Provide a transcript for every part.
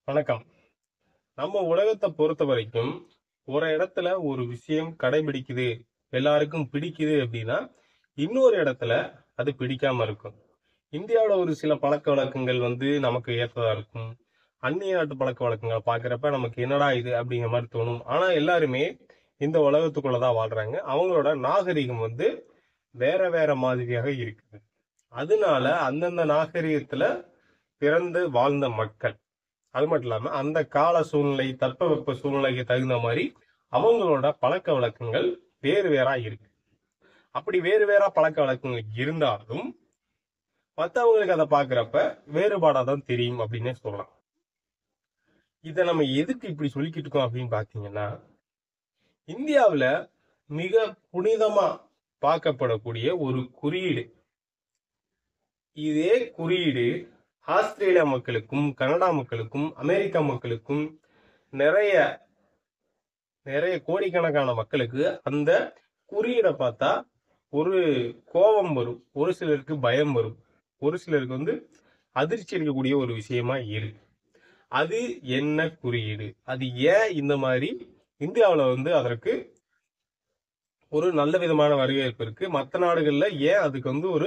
வணக்கம். நம்ம உலகத்தை பொறுத்த வரைக்கும் ஒரு இடத்துல ஒரு விஷயம் கடைபிடிக்குது, எல்லாருக்கும் பிடிக்குது அப்படின்னா இன்னொரு இடத்துல அது பிடிக்காம இருக்கும். இந்தியாவில் ஒரு சில பழக்க வழக்கங்கள் நமக்கு ஏற்றதா இருக்கும். அந்நிய நாட்டு பழக்க வழக்கங்களை பார்க்குறப்ப நமக்கு என்னடா இது அப்படிங்கிற மாதிரி தோணும். ஆனா எல்லாருமே இந்த உலகத்துக்குள்ளதான் வாழ்றாங்க. அவங்களோட நாகரிகம் வேற வேற மாதிரியாக இருக்குது. அதனால அந்தந்த நாகரிகத்துல பிறந்து வாழ்ந்த மக்கள், அது மட்டும் இல்லாம அந்த கால சூழ்நிலை, தட்பவெப்ப சூழ்நிலைக்கு தகுந்த மாதிரி அவங்களோட பழக்க வழக்கங்கள் வேறு வேறா இருக்கு. அப்படி வேறு வேறா பழக்க வழக்கங்கள் இருந்தாலும் மற்றவங்களுக்கு அதை பார்க்கிறப்ப வேறுபாடா தான் தெரியும் அப்படின்னே சொல்லலாம். இதை நம்ம எதுக்கு இப்படி சொல்லிக்கிட்டு இருக்கோம் அப்படின்னு பாத்தீங்கன்னா, இந்தியாவில் மிக புனிதமா பார்க்கப்படக்கூடிய ஒரு குறியீடு. இதே குறியீடு ஆஸ்திரேலியா மக்களுக்கும், கனடா மக்களுக்கும், அமெரிக்கா மக்களுக்கும், நிறைய நிறைய கோடிக்கணக்கான மக்களுக்கு அந்த குறியீடை பார்த்தா ஒரு கோபம் வரும், ஒரு சிலருக்கு பயம் வரும், ஒரு சிலருக்கு அதிர்ச்சி அளிக்கக்கூடிய ஒரு விஷயமா இருக்கு. அது என்ன குறியீடு? அது ஏன் இந்த மாதிரி இந்தியாவில் அதற்கு ஒரு நல்ல விதமான வரவேற்பு இருக்கு, மற்ற நாடுகள்ல ஏன் அதுக்கு ஒரு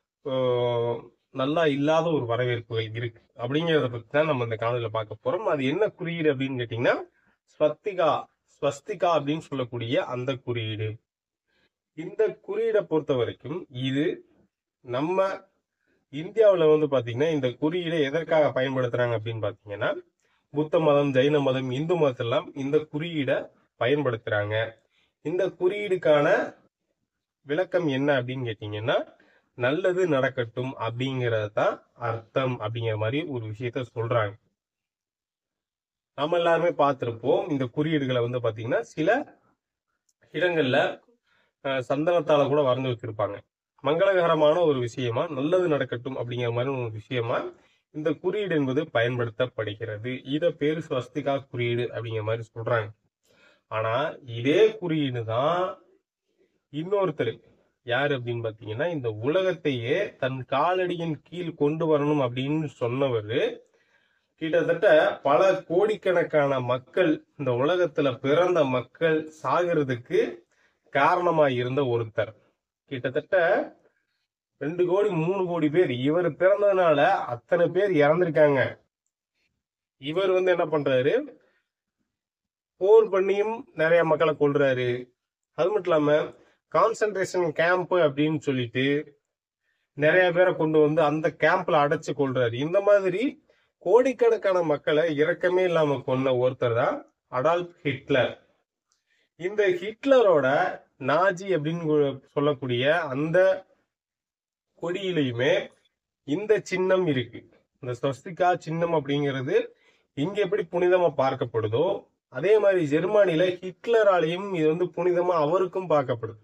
நல்லா இல்லாத ஒரு வரவேற்புகள் இருக்கு அப்படிங்கிறத பத்தி தான் நம்ம இந்த காணொலியில பார்க்க போறோம். அது என்ன குறியீடு அப்படின்னு கேட்டீங்கன்னா, ஸ்வஸ்திகா அப்படின்னு சொல்லக்கூடிய அந்த குறியீடு. இந்த குறியீடை பொறுத்த வரைக்கும் இது நம்ம இந்தியாவில் பாத்தீங்கன்னா இந்த குறியீடை எதற்காக பயன்படுத்துறாங்க அப்படின்னு பாத்தீங்கன்னா, புத்த மதம், ஜைன மதம், இந்து மதத்தெல்லாம் இந்த குறியீடை பயன்படுத்துறாங்க. இந்த குறியீடுக்கான விளக்கம் என்ன அப்படின்னு கேட்டீங்கன்னா, நல்லது நடக்கட்டும் அப்படிங்கறது தான் அர்த்தம் அப்படிங்கிற மாதிரி ஒரு விஷயத்த சொல்றாங்க. நம்ம எல்லாருமே பார்த்திருப்போம். இந்த குறியீடுகளை பாத்தீங்கன்னா சில இடங்கள்ல சந்தனத்தால கூட வரைஞ்சு வச்சிருப்பாங்க. மங்களகரமான ஒரு விஷயமா, நல்லது நடக்கட்டும் அப்படிங்கிற மாதிரி ஒரு விஷயமா இந்த குறியீடு என்பது பயன்படுத்தப்படுகிறது. இத பேரு ஸ்வஸ்திகா குறியீடு அப்படிங்கிற மாதிரி சொல்றாங்க. ஆனா இதே குறியீடு தான் இன்னொருத்தர், யாரு அப்படின்னு பாத்தீங்கன்னா, இந்த உலகத்தையே தன் காலடியின் கீழ் கொண்டு வரணும் அப்படின்னு சொன்னவர், கிட்டத்தட்ட பல கோடிக்கணக்கான மக்கள், இந்த உலகத்துல பிறந்த மக்கள் சாகிறதுக்கு காரணமா இருந்த ஒருத்தர். கிட்டத்தட்ட 2 கோடி 3 கோடி பேர் இவர் பிறந்ததுனால அத்தனை பேர் இறந்திருக்காங்க. இவர் என்ன பண்றாரு, போர் பண்ணியும் நிறைய மக்களை கொல்றாரு. அது மட்டும் இல்லாம கான்சென்ட்ரேஷன் கேம்ப் அப்படின்னு சொல்லிட்டு நிறைய பேரை கொண்டு அந்த கேம்ப்ல அடைச்சு கொள்றாரு. இந்த மாதிரி கோடிக்கணக்கான மக்களை இரக்கமே இல்லாம கொன்ன ஒருத்தர் தான் அடால்ஃப் ஹிட்லர். இந்த ஹிட்லரோட நாஜி அப்படின்னு சொல்லக்கூடிய அந்த கொடியிலையுமே இந்த சின்னம் இருக்கு. இந்த ஸ்வஸ்திகா சின்னம் அப்படிங்கிறது இங்க எப்படி புனிதமா பார்க்கப்படுதோ, அதே மாதிரி ஜெர்மனில ஹிட்லராலையும் இது புனிதமா அவருக்கும் பார்க்கப்படுது.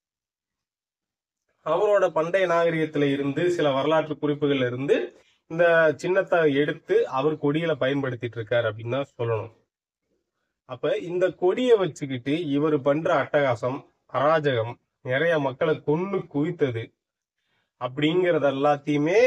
அவரோட பண்டைய நாகரிகத்துல இருந்து சில வரலாற்று குறிப்புகள்ல இருந்து இந்த சின்னத்தை எடுத்து அவர் கொடியில பயன்படுத்திட்டு இருக்காரு அப்படின்னு தான் சொல்லணும். அப்ப இந்த கொடியை வச்சுக்கிட்டு இவர் பண்ற அட்டகாசம், அராஜகம், நிறைய மக்களை கொன்னு குவித்தது அப்படிங்கறது எல்லாத்தையுமே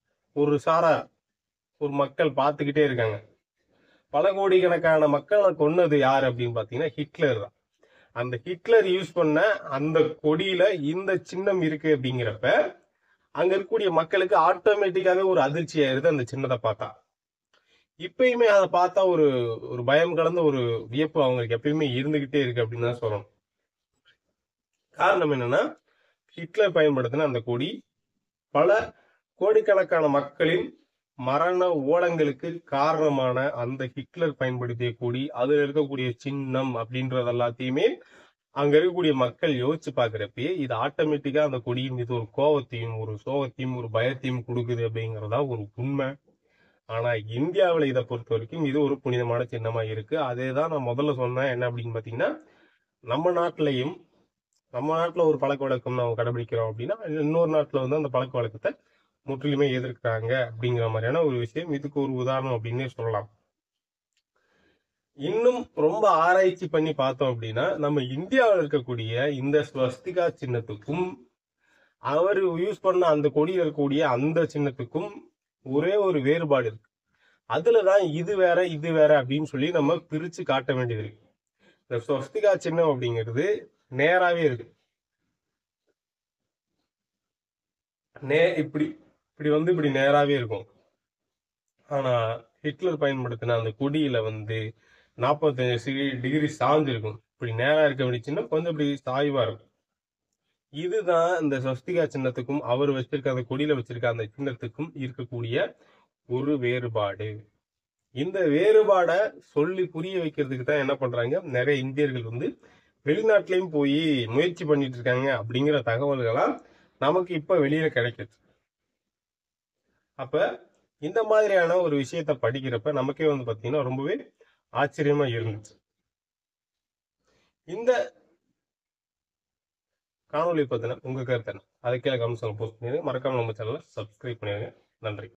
ஒரு மக்கள் பார்த்துக்கிட்டே இருக்காங்க. பல கோடிக்கணக்கான மக்களை கொன்னது யாரு அப்படின்னு பாத்தீங்கன்னா ஹிட்லர் தான். அந்த ஹிட்லர் யூஸ் பண்ண அந்த கொடியில இந்த சின்னம் இருக்கு அப்படிங்கிறப்ப அங்க இருக்கக்கூடிய மக்களுக்கு ஆட்டோமேட்டிக்காவே ஒரு அதிர்ச்சி ஆயிருது அந்த சின்னத்தை பார்த்தா. இப்பயுமே அதை பார்த்தா ஒரு ஒரு பயம் கலந்த ஒரு வியப்பு அவங்களுக்கு எப்பயுமே இருந்துகிட்டே இருக்கு அப்படின்னு தான் சொல்லணும். காரணம் என்னன்னா, ஹிட்லர் பயன்படுத்தின அந்த கொடி பல கோடிக்கணக்கான மக்களின் மரண ஓலங்களுக்கு காரணமான அந்த ஹிட்லர் பயன்படுத்திய கொடி, அதுல இருக்கக்கூடிய சின்னம் அப்படின்றது எல்லாத்தையுமே அங்க இருக்கக்கூடிய மக்கள் யோசிச்சு பாக்குறப்பயே இது ஆட்டோமேட்டிக்கா அந்த கொடியின் மீது ஒரு கோபத்தையும், ஒரு சோகத்தையும், ஒரு பயத்தையும் கொடுக்குது அப்படிங்கறதா ஒரு உண்மை. ஆனா இந்தியாவில இதை பொறுத்த வரைக்கும் இது ஒரு புனிதமான சின்னமா இருக்கு. அதேதான் நான் முதல்ல சொன்னேன். என்ன அப்படின்னு பாத்தீங்கன்னா, நம்ம நாட்டுல ஒரு பழக்க வழக்கம் நம்ம கடைபிடிக்கிறோம் அப்படின்னா இன்னொரு நாட்டுல அந்த பழக்க வழக்கத்தை முற்றிலுமே எதிர்க்கிறாங்க அப்படிங்கிற மாதிரியான ஒரு விஷயம். இதுக்கு ஒரு உதாரணம் அப்படின்னே சொல்லலாம். இன்னும் ரொம்ப ஆராய்ச்சி பண்ணி பார்த்தோம் அப்படின்னா, நம்ம இந்தியாவில் இருக்கக்கூடிய இந்த ஸ்வஸ்திகா சின்னத்துக்கும் அவர் யூஸ் பண்ண அந்த கொடியில் இருக்கக்கூடிய அந்த சின்னத்துக்கும் ஒரே ஒரு வேறுபாடு இருக்கு. அதுலதான் இது வேற இது வேற அப்படின்னு சொல்லி நம்ம பிரிச்சு காட்ட வேண்டியது இருக்கு. இந்த ஸ்வஸ்திகா சின்னம் அப்படிங்கிறது நேராவே இருக்கு. இப்படி இப்படி இப்படி நேராவே இருக்கும். ஆனா ஹிட்லர் பயன்படுத்தின அந்த கொடியில 45 டிகிரி சாஞ்சு இருக்கும். இப்படி நேரா இருக்க வேண்டிய சின்னம் கொஞ்சம் இப்படி சாய்வா இருக்கும். இதுதான் இந்த ஸ்வஸ்திகா சின்னத்துக்கும் அவர் வச்சிருக்க அந்த கொடியில வச்சிருக்க அந்த சின்னத்துக்கும் இருக்கக்கூடிய ஒரு வேறுபாடு. இந்த வேறுபாடை சொல்லி புரிய வைக்கிறதுக்கு தான் என்ன பண்றாங்க, நிறைய இந்தியர்கள் வெளிநாட்டிலையும் போய் முயற்சி பண்ணிட்டு இருக்காங்க அப்படிங்கிற தகவல்களாம் நமக்கு இப்ப வெளியில கிடைக்குது. அப்ப இந்த மாதிரியான ஒரு விஷயத்த படிக்கிறப்ப நமக்கே பாத்தீங்கன்னா ரொம்பவே ஆச்சரியமா இருந்துச்சு. இந்த காணொலி பத்தின உங்க கருத்து என்ன? அதை கீழே கமெண்ட்ஸ்ல போஸ்ட் பண்ணிடுங்க. மறக்காம நம்ம சேனலை சப்ஸ்கிரைப் பண்ணிடுங்க. நன்றி.